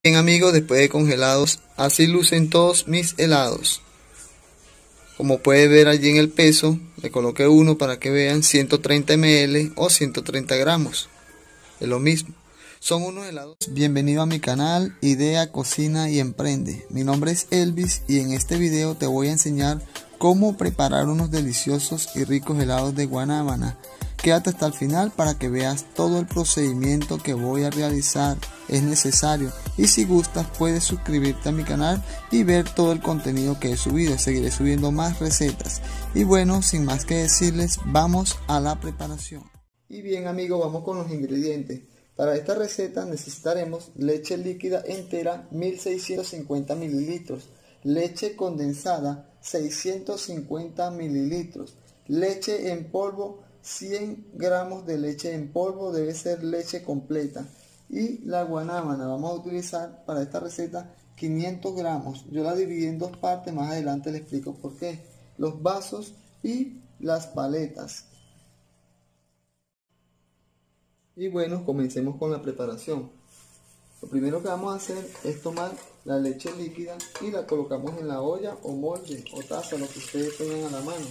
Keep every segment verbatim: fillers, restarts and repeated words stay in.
Bien amigos, después de congelados, así lucen todos mis helados. Como puede ver allí en el peso, le coloqué uno para que vean ciento treinta mililitros o ciento treinta gramos. Es lo mismo. Son unos helados. Bienvenido a mi canal Idea, Cocina y Emprende. Mi nombre es Elvis y en este video te voy a enseñar cómo preparar unos deliciosos y ricos helados de guanábana. Quédate hasta el final para que veas todo el procedimiento que voy a realizar. Es necesario, y si gustas puedes suscribirte a mi canal y ver todo el contenido que he subido. Seguiré subiendo más recetas. Y bueno, sin más que decirles, vamos a la preparación. Y bien amigos, vamos con los ingredientes. Para esta receta necesitaremos leche líquida entera mil seiscientos cincuenta mililitros, leche condensada seiscientos cincuenta mililitros, leche en polvo cien gramos de leche en polvo, debe ser leche completa, y la guanábana vamos a utilizar para esta receta quinientos gramos. Yo la dividí en dos partes, más adelante les explico por qué. Los vasos y las paletas. Y bueno, comencemos con la preparación. Lo primero que vamos a hacer es tomar la leche líquida y la colocamos en la olla o molde o taza, lo que ustedes tengan a la mano.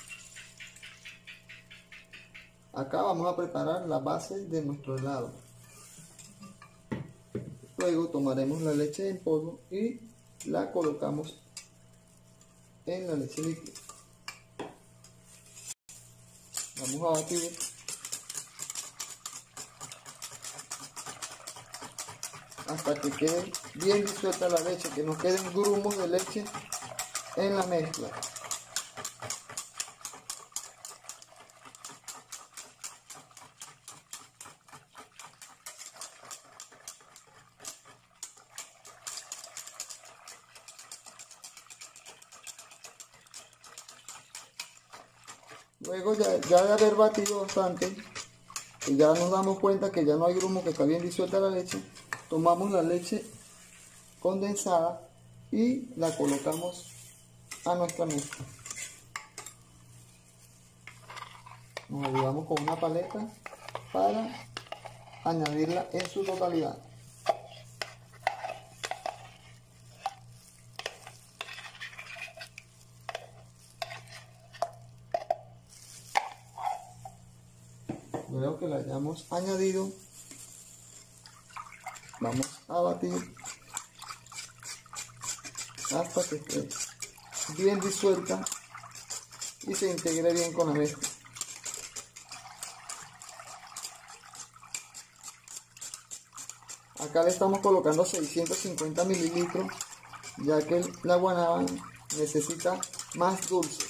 Acá vamos a preparar la base de nuestro helado. Luego tomaremos la leche en polvo y la colocamos en la leche líquida. Vamos a batir hasta que quede bien disuelta la leche, que no queden grumos de leche en la mezcla. Luego ya, ya de haber batido bastante, y ya nos damos cuenta que ya no hay grumo, que está bien disuelta la leche, tomamos la leche condensada y la colocamos a nuestra mezcla. Nos ayudamos con una paleta para añadirla en su totalidad. Luego que la hayamos añadido, vamos a batir hasta que esté bien disuelta y se integre bien con la mezcla. Acá le estamos colocando seiscientos cincuenta mililitros, ya que la guanábana necesita más dulce.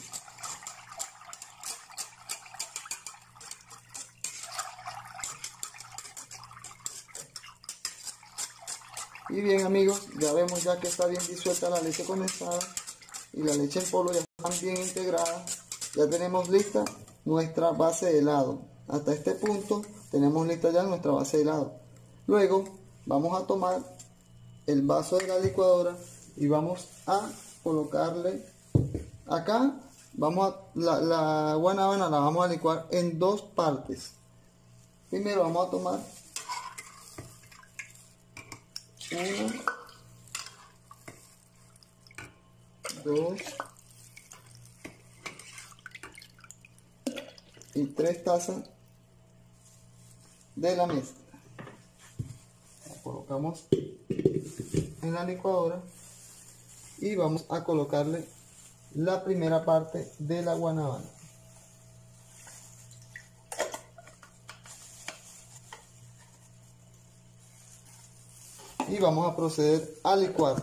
Y bien amigos, ya vemos ya que está bien disuelta la leche condensada y la leche en polvo ya están bien integradas. Ya tenemos lista nuestra base de helado. Hasta este punto tenemos lista ya nuestra base de helado. Luego vamos a tomar el vaso de la licuadora y vamos a colocarle acá. Vamos a, la, la guanábana la vamos a licuar en dos partes. Primero vamos a tomar una, dos y tres tazas de la mezcla. La colocamos en la licuadora y vamos a colocarle la primera parte de la guanábana. Y vamos a proceder a licuar.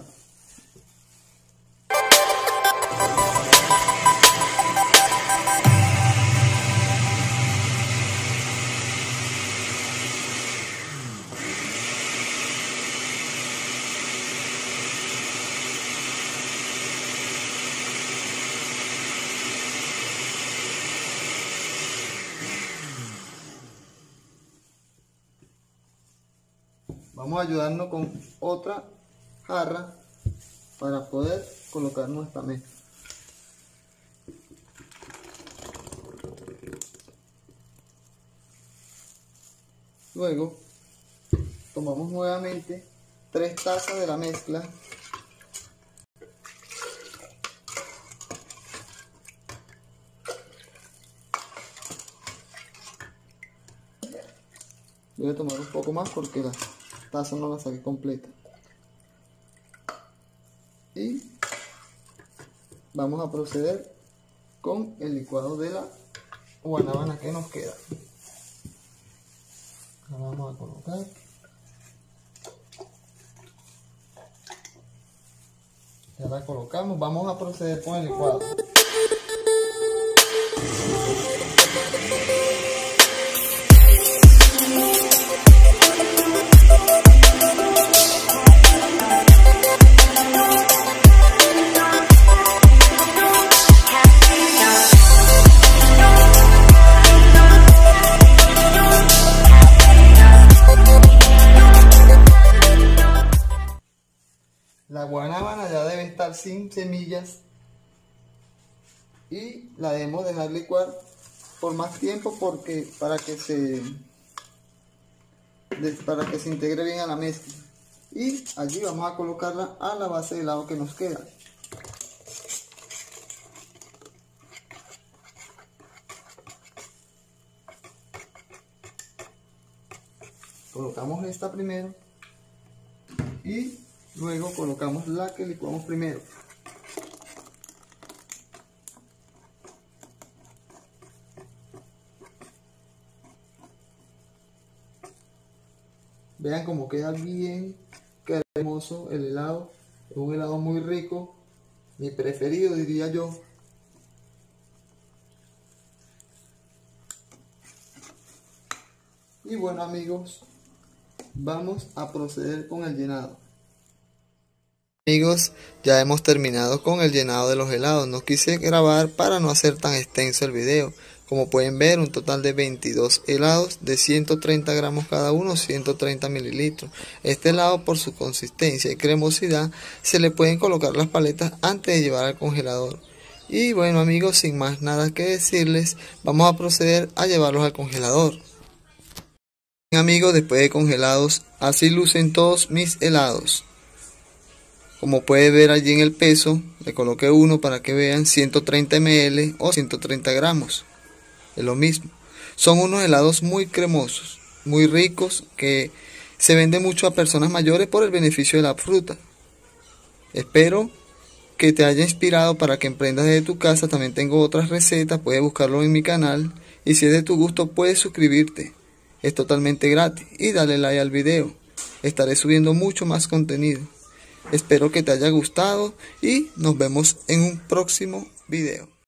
Vamos a ayudarnos con otra jarra para poder colocar nuestra mezcla. Luego tomamos nuevamente tres tazas de la mezcla. Voy a tomar un poco más porque la taza no la saqué completa. Y vamos a proceder con el licuado de la guanábana que nos queda. La vamos a colocar. Ya la colocamos. Vamos a proceder con el licuado. La guanábana ya debe estar sin semillas y la debemos dejar licuar por más tiempo porque para que se para que se integre bien a la mezcla. Y allí vamos a colocarla a la base de helado que nos queda. Colocamos esta primero y luego colocamos la que licuamos primero. Vean cómo queda bien, queda hermoso el helado. Es un helado muy rico, mi preferido diría yo. Y bueno amigos, vamos a proceder con el llenado. Amigos, ya hemos terminado con el llenado de los helados. No quise grabar para no hacer tan extenso el video. Como pueden ver, un total de veintidós helados de ciento treinta gramos cada uno, ciento treinta mililitros. Este helado, por su consistencia y cremosidad, se le pueden colocar las paletas antes de llevar al congelador. Y bueno amigos, sin más nada que decirles, vamos a proceder a llevarlos al congelador. Bien amigos, después de congelados, así lucen todos mis helados. Como puede ver allí en el peso, le coloqué uno para que vean, ciento treinta mililitros o ciento treinta gramos. Es lo mismo. Son unos helados muy cremosos, muy ricos, que se venden mucho a personas mayores por el beneficio de la fruta. Espero que te haya inspirado para que emprendas desde tu casa. También tengo otras recetas, puedes buscarlo en mi canal. Y si es de tu gusto, puedes suscribirte. Es totalmente gratis. Y dale like al video. Estaré subiendo mucho más contenido. Espero que te haya gustado y nos vemos en un próximo video.